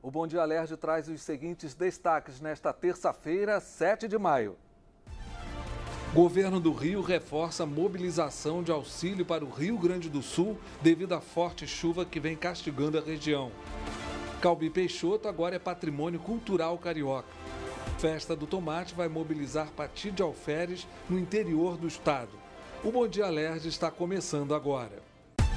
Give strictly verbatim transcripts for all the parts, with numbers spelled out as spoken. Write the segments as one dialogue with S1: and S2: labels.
S1: O Bom Dia Alerj traz os seguintes destaques nesta terça-feira, sete de maio. Governo do Rio reforça a mobilização de auxílio para o Rio Grande do Sul devido à forte chuva que vem castigando a região. Calbi Peixoto agora é patrimônio cultural carioca. Festa do Tomate vai mobilizar Pati de Alferes no interior do estado. O Bom Dia Alerj está começando agora.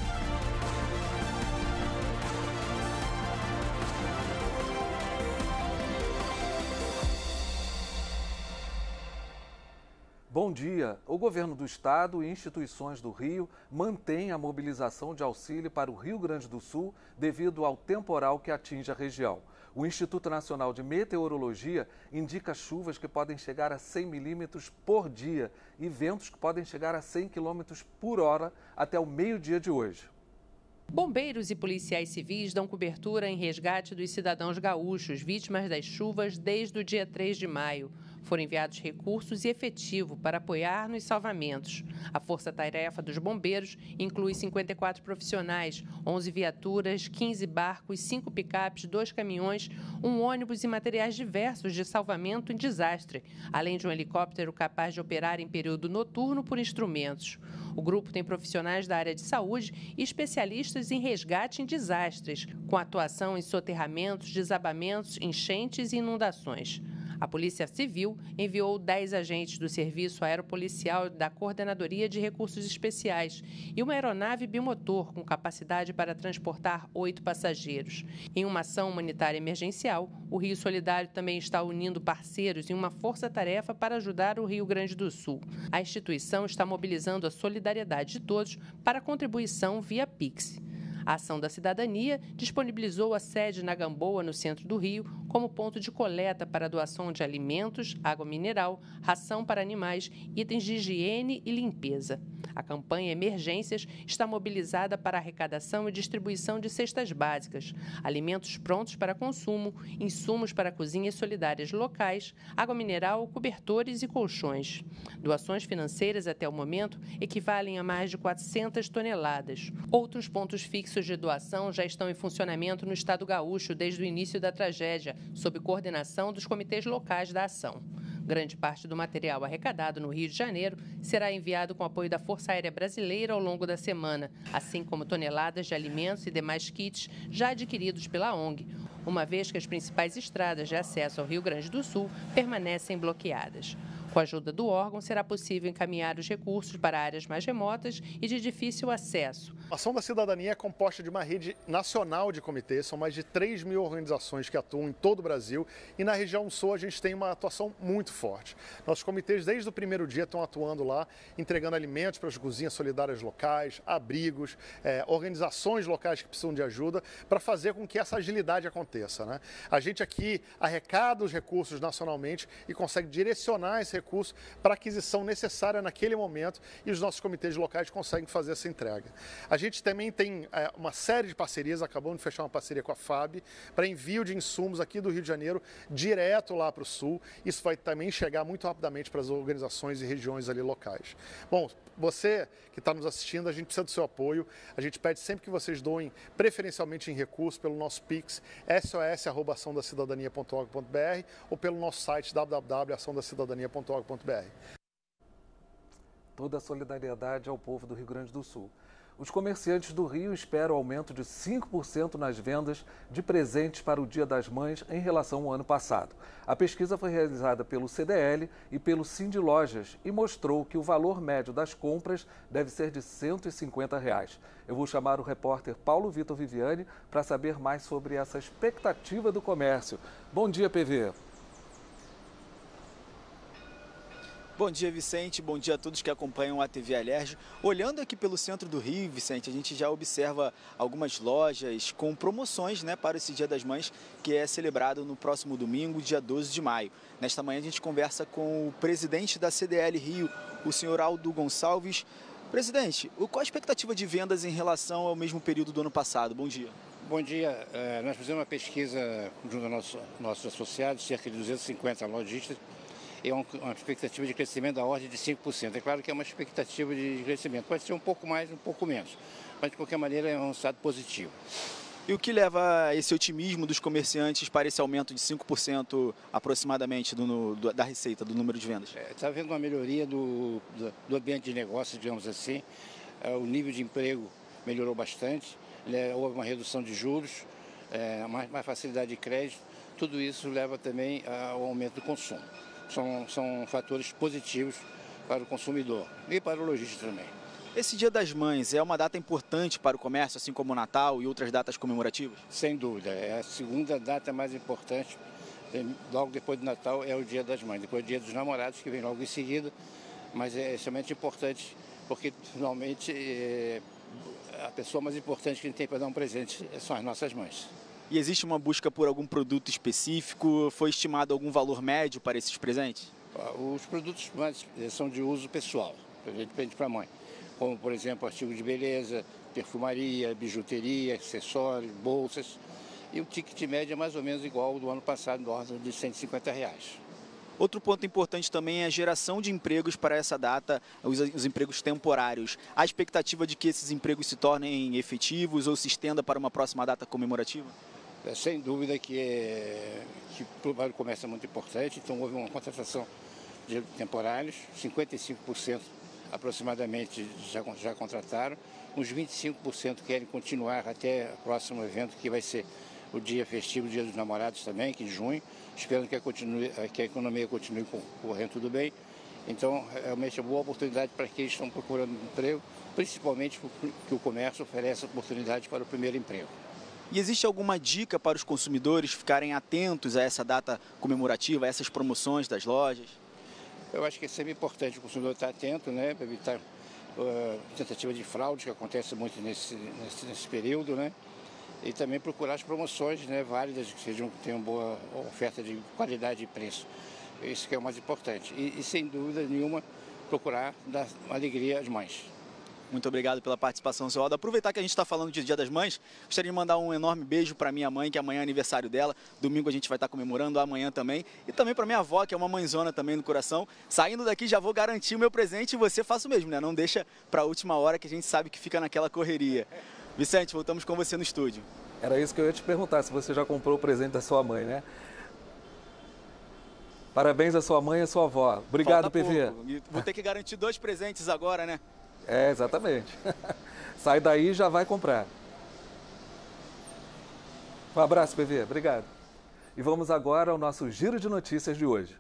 S1: Bom dia. O governo do estado e instituições do Rio mantêm a mobilização de auxílio para o Rio Grande do Sul devido ao temporal que atinge a região. O Instituto Nacional de Meteorologia indica chuvas que podem chegar a cem milímetros por dia e ventos que podem chegar a cem quilômetros por hora até o meio-dia de hoje.
S2: Bombeiros e policiais civis dão cobertura em resgate dos cidadãos gaúchos vítimas das chuvas desde o dia três de maio. Foram enviados recursos e efetivo para apoiar nos salvamentos. A força-tarefa dos bombeiros inclui cinquenta e quatro profissionais, onze viaturas, quinze barcos, cinco picapes, dois caminhões, um ônibus e materiais diversos de salvamento em desastre, além de um helicóptero capaz de operar em período noturno por instrumentos. O grupo tem profissionais da área de saúde e especialistas em resgate em desastres, com atuação em soterramentos, desabamentos, enchentes e inundações. A Polícia Civil enviou dez agentes do Serviço Aeropolicial da Coordenadoria de Recursos Especiais e uma aeronave bimotor com capacidade para transportar oito passageiros. Em uma ação humanitária emergencial, o Rio Solidário também está unindo parceiros em uma força-tarefa para ajudar o Rio Grande do Sul. A instituição está mobilizando a solidariedade de todos para contribuição via Pix. A Ação da Cidadania disponibilizou a sede na Gamboa, no centro do Rio, como ponto de coleta para a doação de alimentos, água mineral, ração para animais, itens de higiene e limpeza. A campanha Emergências está mobilizada para a arrecadação e distribuição de cestas básicas, alimentos prontos para consumo, insumos para cozinhas solidárias locais, água mineral, cobertores e colchões. Doações financeiras até o momento equivalem a mais de quatrocentas toneladas. Outros pontos fixos de doação já estão em funcionamento no estado gaúcho desde o início da tragédia, sob coordenação dos comitês locais da ação. Grande parte do material arrecadado no Rio de Janeiro será enviado com apoio da Força Aérea Brasileira ao longo da semana, assim como toneladas de alimentos e demais kits já adquiridos pela O N G, uma vez que as principais estradas de acesso ao Rio Grande do Sul permanecem bloqueadas. Com a ajuda do órgão, será possível encaminhar os recursos para áreas mais remotas e de difícil acesso.
S3: A Ação da Cidadania é composta de uma rede nacional de comitês, são mais de três mil organizações que atuam em todo o Brasil e na região sul a gente tem uma atuação muito forte. Nossos comitês desde o primeiro dia estão atuando lá, entregando alimentos para as cozinhas solidárias locais, abrigos, é, organizações locais que precisam de ajuda para fazer com que essa agilidade aconteça, né? A gente aqui arrecada os recursos nacionalmente e consegue direcionar esse recurso para a aquisição necessária naquele momento e os nossos comitês locais conseguem fazer essa entrega. A gente também tem é, uma série de parcerias, acabamos de fechar uma parceria com a F A B para envio de insumos aqui do Rio de Janeiro direto lá para o sul. Isso vai também chegar muito rapidamente para as organizações e regiões ali locais. Bom, você que está nos assistindo, a gente precisa do seu apoio. A gente pede sempre que vocês doem, preferencialmente em recursos, pelo nosso Pix, s o s arroba ação da cidadania ponto org ponto b r ou pelo nosso site w w w ponto ação da cidadania ponto org ponto b r.
S1: Toda a solidariedade ao povo do Rio Grande do Sul. Os comerciantes do Rio esperam aumento de cinco por cento nas vendas de presentes para o Dia das Mães em relação ao ano passado. A pesquisa foi realizada pelo C D L e pelo Cindy Lojas e mostrou que o valor médio das compras deve ser de cento e cinquenta reais. Eu vou chamar o repórter Paulo Vitor Viviani para saber mais sobre essa expectativa do comércio. Bom dia, P V.
S4: Bom dia, Vicente. Bom dia a todos que acompanham a T V Alerj. Olhando aqui pelo centro do Rio, Vicente, a gente já observa algumas lojas com promoções, né, para esse Dia das Mães, que é celebrado no próximo domingo, dia doze de maio. Nesta manhã a gente conversa com o presidente da C D L Rio, o senhor Aldo Gonçalves. Presidente, qual a expectativa de vendas em relação ao mesmo período do ano passado? Bom dia.
S5: Bom dia. Nós fizemos uma pesquisa junto aos nossos, nossos associados, cerca de duzentos e cinquenta lojistas. É uma expectativa de crescimento da ordem de cinco por cento. É claro que é uma expectativa de crescimento. Pode ser um pouco mais, um pouco menos. Mas, de qualquer maneira, é um resultado positivo.
S4: E o que leva a esse otimismo dos comerciantes para esse aumento de cinco por cento aproximadamente do, do, da receita, do número de vendas?
S5: Está é, tá havendo uma melhoria do, do, do ambiente de negócio, digamos assim. É, o nível de emprego melhorou bastante, né? Houve uma redução de juros, é, mais, mais facilidade de crédito. Tudo isso leva também ao aumento do consumo. São, são fatores positivos para o consumidor e para o lojista também.
S4: Esse Dia das Mães é uma data importante para o comércio, assim como o Natal e outras datas comemorativas?
S5: Sem dúvida, é a segunda data mais importante, logo depois do Natal é o Dia das Mães, depois o Dia dos Namorados, que vem logo em seguida, mas é extremamente importante porque, finalmente, é, a pessoa mais importante que a gente tem para dar um presente são as nossas mães.
S4: E existe uma busca por algum produto específico? Foi estimado algum valor médio para esses presentes?
S5: Os produtos mais são de uso pessoal, depende para a mãe. Como, por exemplo, artigos de beleza, perfumaria, bijuteria, acessórios, bolsas. E o ticket médio é mais ou menos igual ao do ano passado, na ordem de cento e cinquenta reais.
S4: Outro ponto importante também é a geração de empregos para essa data, os, os empregos temporários. Há expectativa de que esses empregos se tornem efetivos ou se estenda para uma próxima data comemorativa?
S5: É, sem dúvida que, é, que para o comércio é muito importante, então houve uma contratação de temporários, cinquenta e cinco por cento aproximadamente já, já contrataram, uns vinte e cinco por cento querem continuar até o próximo evento, que vai ser o dia festivo, o Dia dos Namorados também, que em junho, esperando que a, continue, que a economia continue correndo tudo bem. Então, realmente é uma boa oportunidade para quem estão procurando emprego, principalmente porque o comércio oferece oportunidade para o primeiro emprego.
S4: E existe alguma dica para os consumidores ficarem atentos a essa data comemorativa, a essas promoções das lojas?
S5: Eu acho que é sempre importante o consumidor estar atento, né, para evitar uh, tentativa de fraude, que acontece muito nesse, nesse, nesse período, né? E também procurar as promoções, né, válidas, que sejam, que tenham boa oferta de qualidade e preço. Isso que é o mais importante. E, e sem dúvida nenhuma, procurar dar alegria às mães.
S4: Muito obrigado pela participação, seu Aldo. Aproveitar que a gente está falando de Dia das Mães, gostaria de mandar um enorme beijo para minha mãe, que amanhã é aniversário dela. Domingo a gente vai estar comemorando, amanhã também. E também para minha avó, que é uma mãezona também no coração. Saindo daqui já vou garantir o meu presente e você faça o mesmo, né? Não deixa para a última hora, que a gente sabe que fica naquela correria. Vicente, voltamos com você no estúdio.
S1: Era isso que eu ia te perguntar, se você já comprou o presente da sua mãe, né? Parabéns à sua mãe e à sua avó. Obrigado,
S4: Falta
S1: P V.
S4: pouco. Vou ter que garantir dois presentes agora, né?
S1: É, exatamente. Sai daí e já vai comprar. Um abraço, P V. Obrigado. E vamos agora ao nosso giro de notícias de hoje.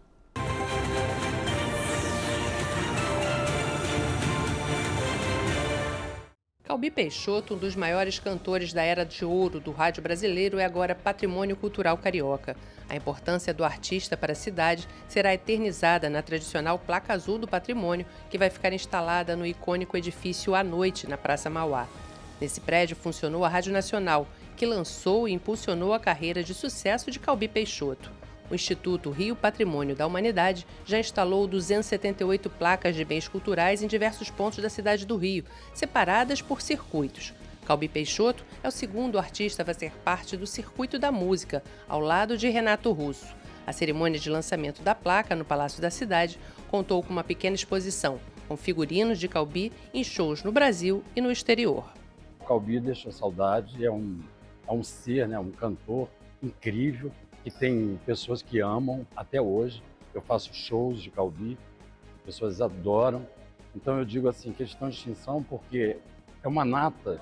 S2: Calbi Peixoto, um dos maiores cantores da era de ouro do rádio brasileiro, é agora patrimônio cultural carioca. A importância do artista para a cidade será eternizada na tradicional placa azul do patrimônio, que vai ficar instalada no icônico edifício à noite, na Praça Mauá. Nesse prédio funcionou a Rádio Nacional, que lançou e impulsionou a carreira de sucesso de Calbi Peixoto. O Instituto Rio Patrimônio da Humanidade já instalou duzentas e setenta e oito placas de bens culturais em diversos pontos da cidade do Rio, separadas por circuitos. Calbi Peixoto é o segundo artista a fazer parte do Circuito da Música, ao lado de Renato Russo. A cerimônia de lançamento da placa no Palácio da Cidade contou com uma pequena exposição, com figurinos de Calbi em shows no Brasil e no exterior.
S6: Calbi deixa saudade, é um, é um ser, né, um cantor incrível, que tem pessoas que amam até hoje. Eu faço shows de Calbi, pessoas adoram. Então eu digo assim, questão de extinção, porque é uma nata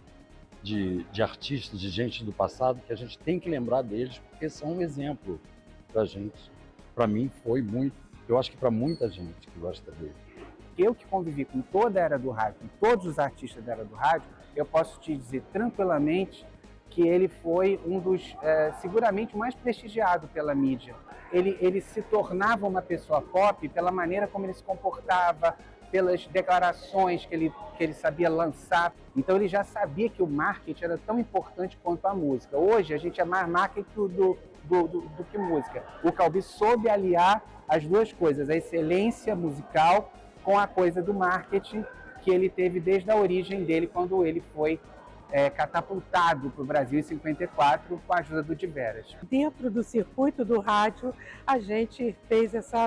S6: de, de artistas, de gente do passado, que a gente tem que lembrar deles, porque são um exemplo pra gente. Para mim foi muito, eu acho que para muita gente que gosta dele.
S7: Eu que convivi com toda a era do rádio, com todos os artistas da era do rádio, eu posso te dizer tranquilamente que ele foi um dos, é, seguramente, mais prestigiado pela mídia. Ele, ele se tornava uma pessoa pop pela maneira como ele se comportava, pelas declarações que ele, que ele sabia lançar. Então ele já sabia que o marketing era tão importante quanto a música. Hoje a gente é mais marketing do, do, do, do que música. O Calbi soube aliar as duas coisas, a excelência musical com a coisa do marketing que ele teve desde a origem dele, quando ele foi É, catapultado para o Brasil em cinquenta e quatro com a ajuda do Diveras.
S8: Dentro do circuito do rádio, a gente fez essa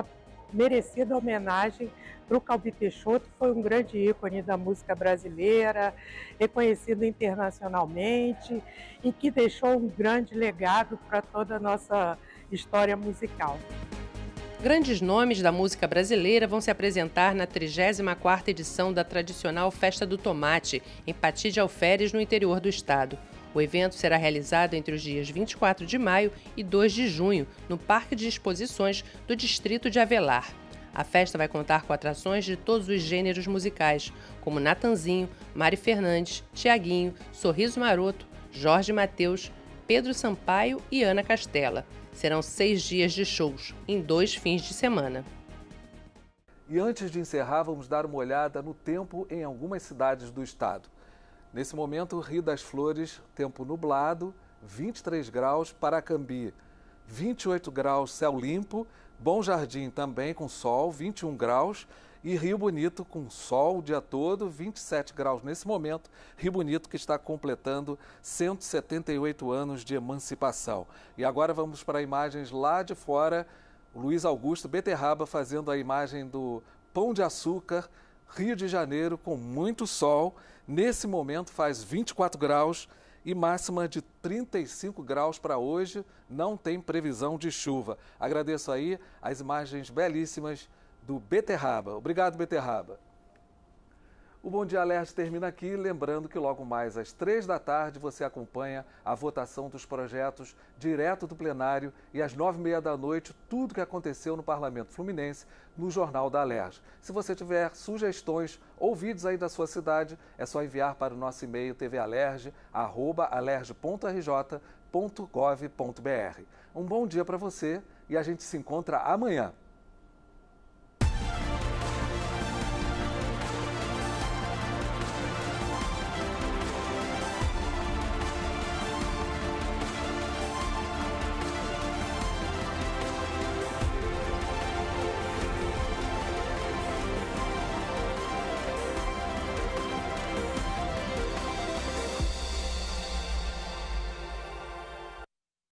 S8: merecida homenagem para o Calbi Peixoto, que foi um grande ícone da música brasileira, reconhecido internacionalmente e que deixou um grande legado para toda a nossa história musical.
S2: Grandes nomes da música brasileira vão se apresentar na trigésima quarta edição da tradicional Festa do Tomate, em Pati de Alferes, no interior do estado. O evento será realizado entre os dias vinte e quatro de maio e dois de junho, no Parque de Exposições do Distrito de Avelar. A festa vai contar com atrações de todos os gêneros musicais, como Natanzinho, Mari Fernandes, Tiaguinho, Sorriso Maroto, Jorge Mateus, Pedro Sampaio e Ana Castela. Serão seis dias de shows, em dois fins de semana.
S1: E antes de encerrar, vamos dar uma olhada no tempo em algumas cidades do estado. Nesse momento, Rio das Flores, tempo nublado, vinte e três graus, Paracambi, vinte e oito graus, céu limpo, Bom Jardim também com sol, vinte e um graus, e Rio Bonito com sol o dia todo, vinte e sete graus nesse momento. Rio Bonito que está completando cento e setenta e oito anos de emancipação. E agora vamos para imagens lá de fora. O Luiz Augusto Beterraba fazendo a imagem do Pão de Açúcar, Rio de Janeiro, com muito sol. Nesse momento faz vinte e quatro graus e máxima de trinta e cinco graus para hoje. Não tem previsão de chuva. Agradeço aí as imagens belíssimas do Beterraba. Obrigado, Beterraba. O Bom Dia Alerj termina aqui, lembrando que logo mais às três da tarde você acompanha a votação dos projetos direto do plenário e às nove e meia da noite tudo que aconteceu no Parlamento Fluminense no Jornal da Alerj. Se você tiver sugestões ou vídeos aí da sua cidade, é só enviar para o nosso e-mail tvalerj arroba alerj ponto r j ponto gov ponto b r. Um bom dia para você e a gente se encontra amanhã.